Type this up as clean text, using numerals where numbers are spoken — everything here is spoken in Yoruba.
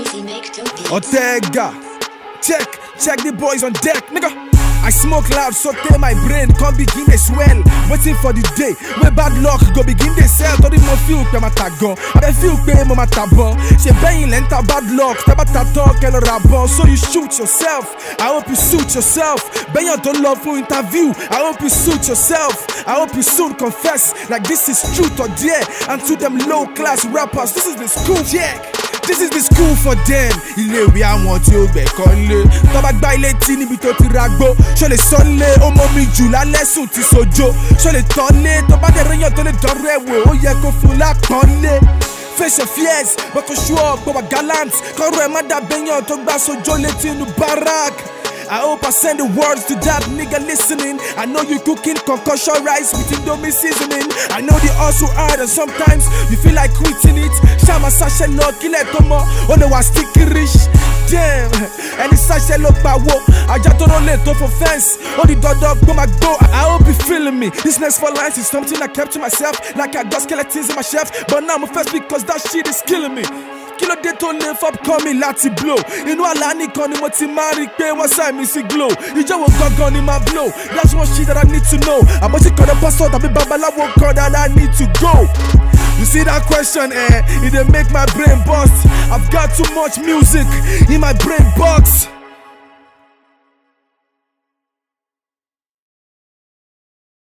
Ortega, check the boys on deck, nigga. I smoke loud, so tell my brain can't begin to swell. Waiting for the day where bad luck go begin to sell. Don't even feel pay my tagon. I feel pay my tabon. She bang lenta bad luck. Tabata talk el rabon. So you shoot yourself. I hope you suit yourself. Bang your don't love for interview. I hope you suit yourself. I hope you soon confess like this is truth or dare. And to them low class rappers, this is the school check. This is the school for them. Ilé-ìwé àwọn tí ó gbẹ̀kọ́lé. Tọ́ba gbá ilé tí níbi tó ti ragbó. Ṣó lè sọ́lé, ó mọ mi jù lálẹ́ sùn ti sojo. Ṣó lè tọ́lé, tó bá dẹ̀ réyàn tó lè dọ́rọ̀ ẹ̀ wò. Ó yẹ kó fún lápọ́nlé. Face your fears, but to show up, go gallant. Kọ́rọ̀ ẹ̀ má dàbẹ̀yàn tó gbà sojo létí inú barak. I hope I send the words to that nigga listening. I know you cooking concussion rice with Indomie seasoning. I know the hustle hard and sometimes you feel like quitting it. Shama sasha lo kile tomo, one was sticky rich. Damn, and it's sasha lo power. I just don't let off a fence. Oh the dog go my go. I hope you feeling me. This next 4 lines is something I kept to myself. Like I got skeletons in my shelf, but now I'm first because that shit is killing me. Kilo de to live up coming láti blow. Inú àlá nìkan ni mo ti máa rí pé wọ́n sign mi sí glow. Ìjọ̀wọ́ gangan ni máa blow. That's one shit that I need to know. Àmọ́ tí kọ́dọ̀ pastor tàbí babaláwo kan that I need to go. You see that question, it dey make my brain bust. I've got too much music in my brain box.